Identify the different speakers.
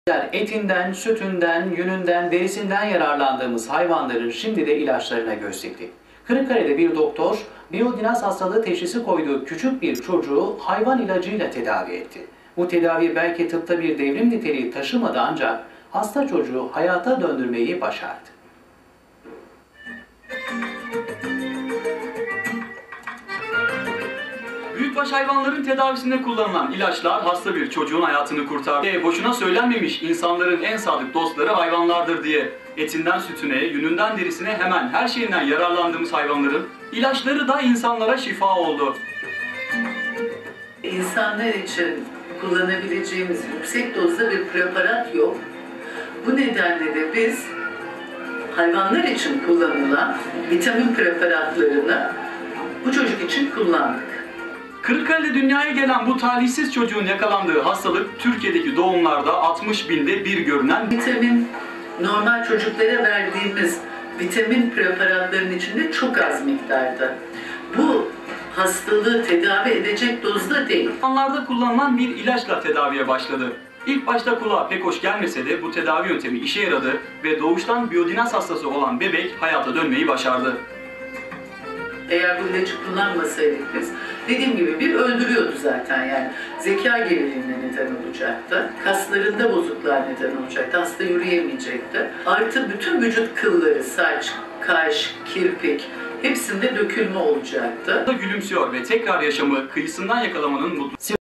Speaker 1: Etinden, sütünden, yününden, derisinden yararlandığımız hayvanların şimdi de ilaçlarına göz diktik. Kırıkkale'de bir doktor, biyodinaz hastalığı teşhisi koyduğu küçük bir çocuğu hayvan ilacıyla tedavi etti. Bu tedavi belki tıpta bir devrim niteliği taşımadı ancak hasta çocuğu hayata döndürmeyi başardı.
Speaker 2: Büyükbaş hayvanların tedavisinde kullanılan ilaçlar hasta bir çocuğun hayatını kurtardı. Boşuna söylenmemiş insanların en sadık dostları hayvanlardır diye. Etinden sütüne, yününden derisine hemen her şeyinden yararlandığımız hayvanların ilaçları da insanlara şifa oldu.
Speaker 3: İnsanlar için kullanabileceğimiz yüksek dozda bir preparat yok. Bu nedenle de biz hayvanlar için kullanılan vitamin preparatlarını bu çocuk için kullandık.
Speaker 2: Kırıkkale'de dünyaya gelen bu talihsiz çocuğun yakalandığı hastalık Türkiye'deki doğumlarda 60.000'de bir görünen
Speaker 3: Vitamin, normal çocuklara verdiğimiz vitamin preparatlarının içinde çok az miktarda. Bu hastalığı tedavi edecek dozda değil.
Speaker 2: hayvanlarda kullanılan bir ilaçla tedaviye başladı. İlk başta kulağa pek hoş gelmese de bu tedavi yöntemi işe yaradı ve doğuştan biyodinaz hastası olan bebek hayata dönmeyi başardı.
Speaker 3: Eğer bu ilacı kullanmasaydık biz, dediğim gibi bir öldürüyordu zaten yani. Zeka gerililiğine neden olacaktı. Kaslarında bozukluğa neden olacaktı. Hasta yürüyemeyecekti. Artı bütün vücut kılları, saç, kaş, kirpik hepsinde dökülme olacaktı.
Speaker 2: Gülümsüyor ve tekrar yaşamı kıyısından yakalamanın mutlu.